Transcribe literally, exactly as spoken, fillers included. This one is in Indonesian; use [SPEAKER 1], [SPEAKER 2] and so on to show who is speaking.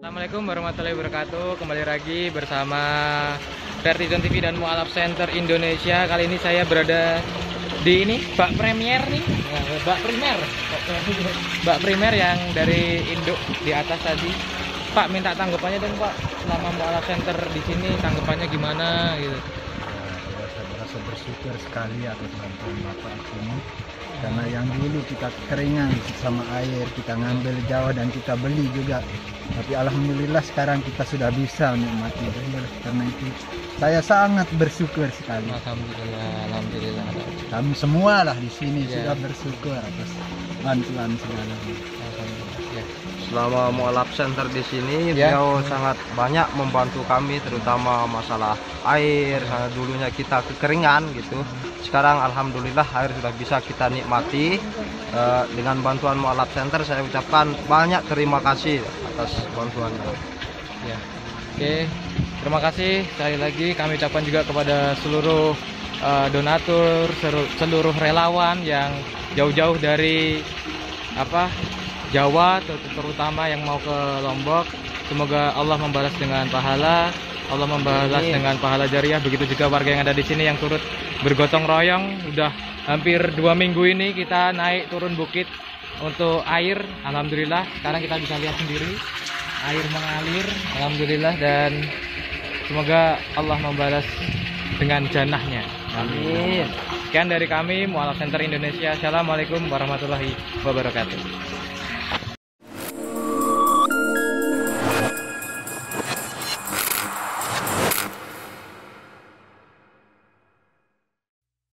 [SPEAKER 1] Assalamualaikum warahmatullahi wabarakatuh. Kembali lagi bersama Vertizon T V dan Mualaf Center Indonesia. Kali ini saya berada di ini bak premier nih, nah, bak primer, bak primer yang dari induk di atas tadi. Pak, minta tanggapannya dong Pak, selama Mualaf Center di sini tanggapannya gimana gitu?
[SPEAKER 2] Ya, saya merasa bersyukur sekali atas bantuan Bapak ini, karena yang dulu kita keringan sama air, kita ngambil jauh dan kita beli juga, tapi alhamdulillah sekarang kita sudah bisa menikmati. Karena itu saya sangat bersyukur sekali.
[SPEAKER 1] Alhamdulillah, alhamdulillah.
[SPEAKER 2] Kami semua lah di sini
[SPEAKER 1] Ya.
[SPEAKER 2] sudah bersyukur atas bantuan segala.
[SPEAKER 1] Alhamdulillah. Ya.
[SPEAKER 3] Selama Mualaf Center di sini,
[SPEAKER 1] Ya.
[SPEAKER 3] beliau sangat banyak membantu kami, terutama masalah air. Karena dulunya kita kekeringan gitu. Sekarang alhamdulillah air sudah bisa kita nikmati. Eh, dengan bantuan Mualaf Center, saya ucapkan banyak terima kasih atas bantuannya.
[SPEAKER 1] Ya. Oke, terima kasih sekali lagi kami ucapkan juga kepada seluruh uh, donatur, seru- seluruh relawan yang jauh-jauh dari apa Jawa, ter- terutama yang mau ke Lombok. Semoga Allah membalas dengan pahala, Allah membalas
[SPEAKER 3] Amin.
[SPEAKER 1] dengan pahala jariah. Begitu juga warga yang ada di sini yang turut bergotong royong. Udah hampir dua minggu ini kita naik turun bukit untuk air. Alhamdulillah, sekarang kita bisa lihat sendiri air mengalir, alhamdulillah, dan semoga Allah membalas dengan jannahnya.
[SPEAKER 3] Amin.
[SPEAKER 1] Sekian dari kami Mualaf Center Indonesia. Assalamualaikum warahmatullahi wabarakatuh.